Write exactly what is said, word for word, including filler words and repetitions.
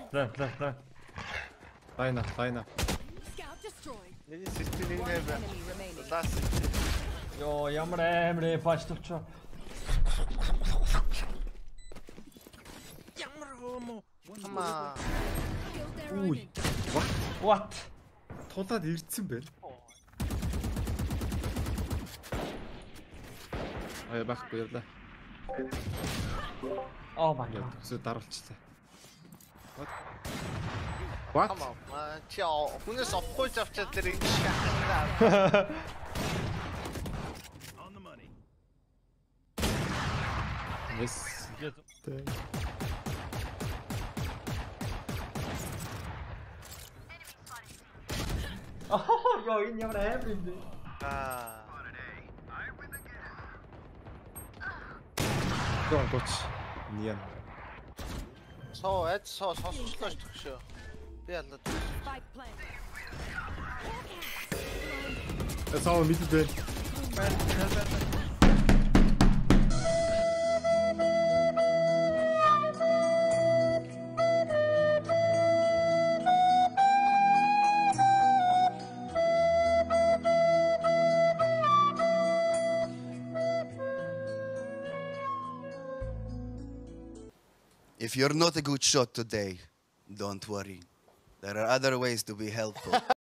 Plan, plan, plan. Line up, line up. Scout destroyed. Миний сэтгүүл One нэг enemy remaining. лаас Йоо, ямар амар эпач төвчөө. ямар хөөмө хамаа Killed their Ui. own. What? Тулаад ирдсэн байна. Аа байхгүй явлаа. Oh my god. Ингээд өсөө даруулчлаа. What? What? хамаа чи хүнээс авахгүй авчаад тэр ингэ шахаа. Yes. Oh, йоо, энэ ямар амар юм бэ? Аа. Гоо гоч. Ниан. Соо эд соо сонсчлоо ч төгшөө. Би ялаад. Spike plant. Эсаа мэдээд байна. If you're not a good shot today, don't worry. There are other ways to be helpful.